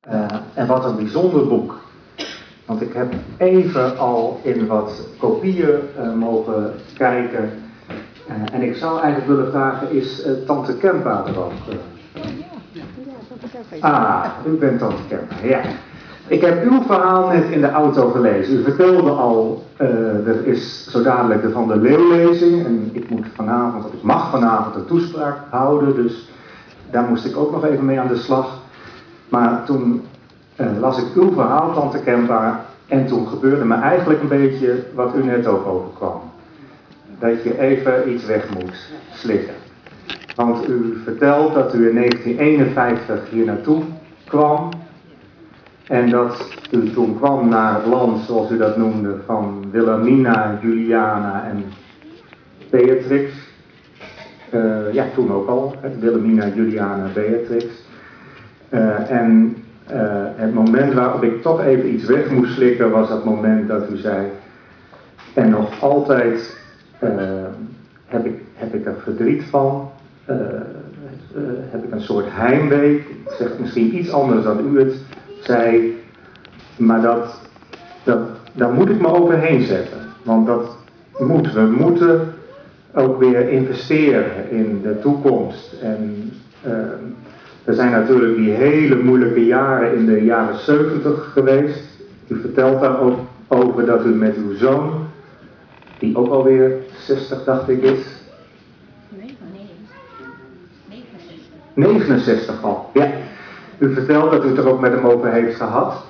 En wat een bijzonder boek. Want ik heb even al in wat kopieën mogen kijken. En ik zou eigenlijk willen vragen, is tante Kempa er ook? U bent tante Kempa, ja. Ik heb uw verhaal net in de auto gelezen. U vertelde al, er is zo dadelijk de Van der Leeuw-lezing. En ik mag vanavond een toespraak houden. Dus daar moest ik ook nog even mee aan de slag. Maar toen las ik uw verhaal, tante Kempa. En toen gebeurde me eigenlijk een beetje wat u net ook overkwam. Dat je even iets weg moet slikken. Want u vertelt dat u in 1951 hier naartoe kwam. En dat u toen kwam naar het land, zoals u dat noemde, van Wilhelmina, Juliana en Beatrix. Ja, toen ook al, Wilhelmina, Juliana, Beatrix. En het moment waarop ik toch even iets weg moest slikken was het moment dat u zei: en nog altijd heb ik er verdriet van, heb ik een soort heimwee. Ik zeg misschien iets anders dan u het zei, maar daar moet ik me overheen zetten. Want we moeten ook weer investeren in de toekomst. En er zijn natuurlijk die hele moeilijke jaren in de jaren 70 geweest. U vertelt daar ook over dat u met uw zoon, die ook alweer 60 dacht ik is. 69 al, ja. U vertelt dat u het er ook met hem over heeft gehad.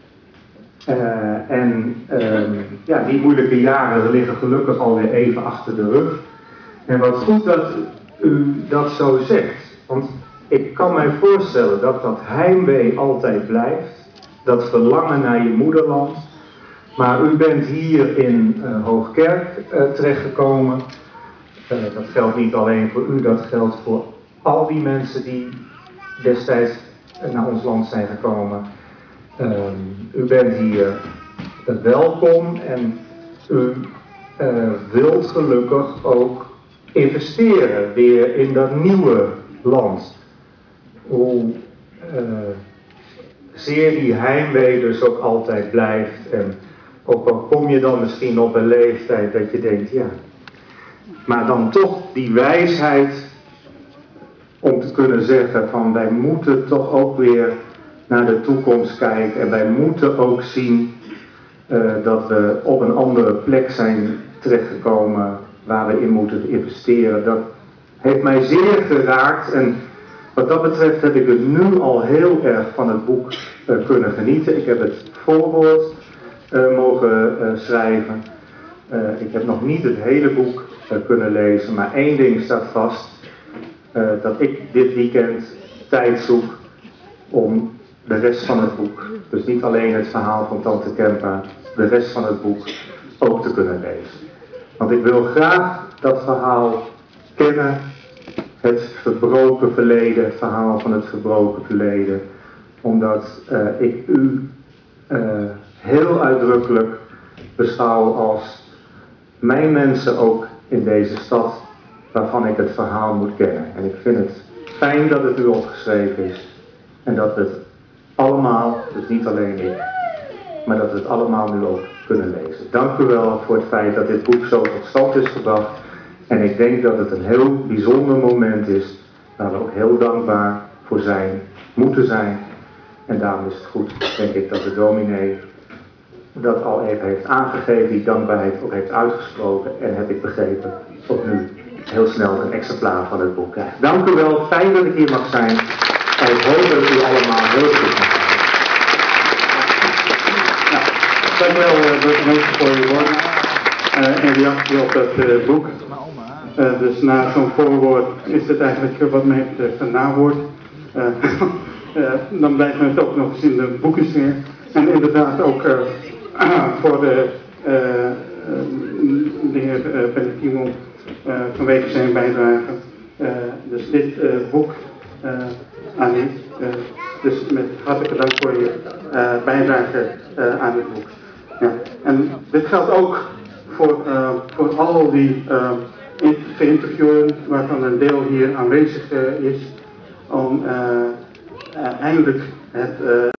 Ja, die moeilijke jaren liggen gelukkig alweer even achter de rug. En wat goed dat u dat zo zegt. Want ik kan mij voorstellen dat dat heimwee altijd blijft. Dat verlangen naar je moederland. Maar u bent hier in Hoogkerk terechtgekomen. Dat geldt niet alleen voor u, dat geldt voor al die mensen die destijds naar ons land zijn gekomen. U bent hier welkom en u wilt gelukkig ook investeren weer in dat nieuwe land. Hoe zeer die heimwee dus ook altijd blijft. En ook al kom je dan misschien op een leeftijd dat je denkt, ja, maar dan toch die wijsheid om te kunnen zeggen van wij moeten toch ook weer naar de toekomst kijken. En wij moeten ook zien dat we op een andere plek zijn terechtgekomen waar we in moeten investeren. Dat heeft mij zeer geraakt. En wat dat betreft heb ik het nu al heel erg van het boek kunnen genieten. Ik heb het voorwoord mogen schrijven. Ik heb nog niet het hele boek kunnen lezen. Maar één ding staat vast. Dat ik dit weekend tijd zoek om de rest van het boek, dus niet alleen het verhaal van tante Kempa, de rest van het boek ook te kunnen lezen. Want ik wil graag dat verhaal kennen, het verbroken verleden, het verhaal van het verbroken verleden, omdat ik u heel uitdrukkelijk beschouw als mijn mensen ook in deze stad, waarvan ik het verhaal moet kennen. En ik vind het fijn dat het u opgeschreven is en dat we het allemaal, dus niet alleen ik, maar dat we het allemaal nu ook kunnen lezen. Dank u wel voor het feit dat dit boek zo tot stand is gebracht. En ik denk dat het een heel bijzonder moment is, waar we ook heel dankbaar voor moeten zijn. En daarom is het goed, denk ik, dat de dominee dat al even heeft aangegeven, die dankbaarheid ook heeft uitgesproken. En heb ik begrepen, ook nu heel snel een exemplaar van het boek krijgt. Dank u wel, fijn dat ik hier mag zijn. En ik hoop dat u allemaal heel goed mag zijn. Dank u wel, burgemeester, voor uw woorden en reactie op dat boek. Dus na zo'n voorwoord is het eigenlijk wat mij betreft een nawoord. Dan blijven we het ook nog eens in de boekensfeer. En inderdaad ook voor de heer Pellegrino vanwege zijn bijdrage. Dus dit boek aan u. Dus met hartelijke dank voor je bijdrage aan het boek. Ja. En dit geldt ook voor al die geïnterviewden, waarvan een deel hier aanwezig is, om eindelijk het